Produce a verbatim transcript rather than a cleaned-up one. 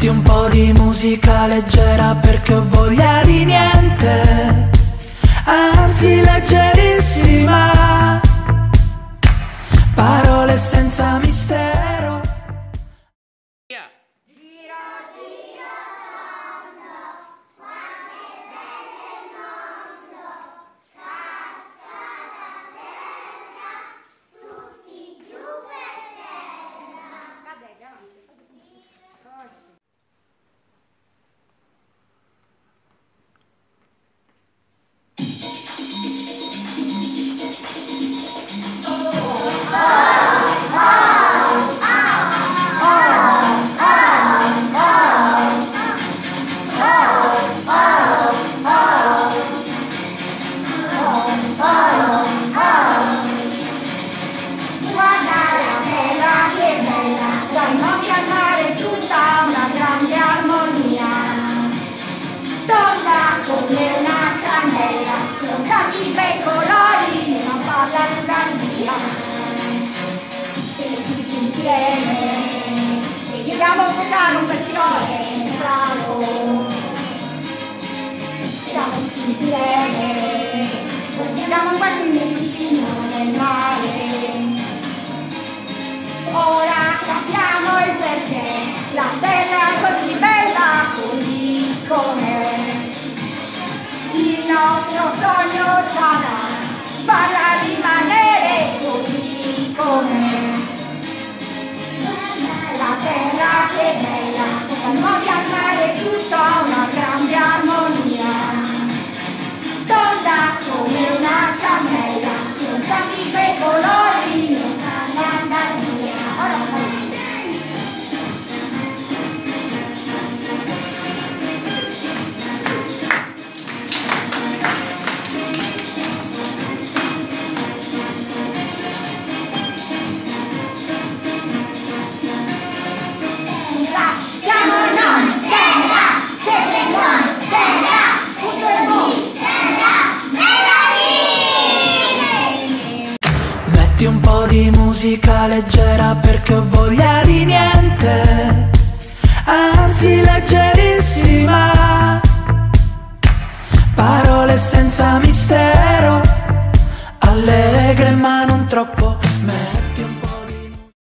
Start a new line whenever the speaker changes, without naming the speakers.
Metti un po' di musica leggera perché ho voglia di niente, anzi leggerissima, parole senza mistero.
Yeah.
Come una sandella, con tanti bei colori, non parla l'Andalusia. E tutti insieme, e chiediamo a giocare un bel filone, bravo. Siamo tutti insieme, guardiamo quel minuttino nel mare. Ora capiamo il perché, la terra è così bella, così com'è. Il nostro sogno sarà farla rimanere così com'è. La terra che è bella, dal mare al mare tutta una grande armonia. Tonda come una sandella, con tanti bei colori, non sa andare via.
Metti un po' di musica leggera perché ho voglia di niente, anzi leggerissima, parole senza mistero.